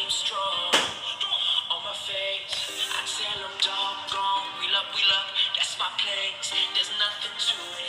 seem strong. On my face, I tell them doggone. We love, that's my place. There's nothing to it.